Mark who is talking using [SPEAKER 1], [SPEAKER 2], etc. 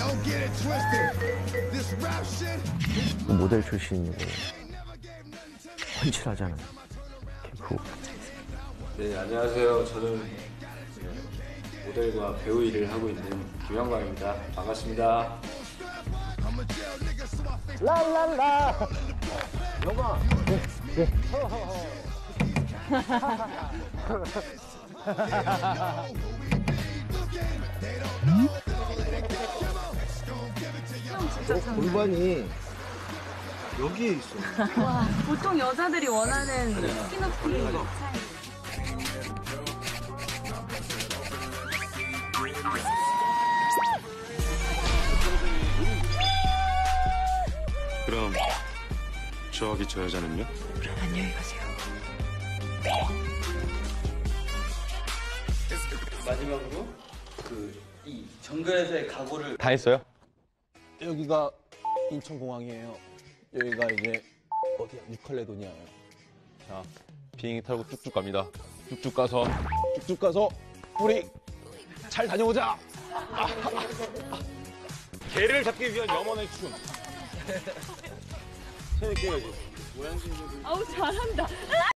[SPEAKER 1] 모델 출신이고 헌칠하잖아. 그
[SPEAKER 2] 네, 안녕하세요. 저는 모델과 배우 일을 하고 있는 김영광입니다. 반갑습니다.
[SPEAKER 1] 라라라. 영광. 네. 네. 골반이 여기에 있어.
[SPEAKER 3] 와, 보통 여자들이 원하는 키높이 차이.
[SPEAKER 4] 그럼 저기 저 여자는요?
[SPEAKER 3] 그럼 안녕히 가세요.
[SPEAKER 5] 마지막으로 이 정글에서의 각오를
[SPEAKER 6] 다 했어요?
[SPEAKER 7] 여기가 인천공항이에요. 여기가 이제 어디야? 뉴칼레도니아예요.
[SPEAKER 6] 자, 비행기 타고 쭉쭉 갑니다. 쭉쭉 가서
[SPEAKER 7] 우리 잘 다녀오자.
[SPEAKER 6] 개를 잡기 위한 영혼의 춤.
[SPEAKER 3] 아우, 잘한다.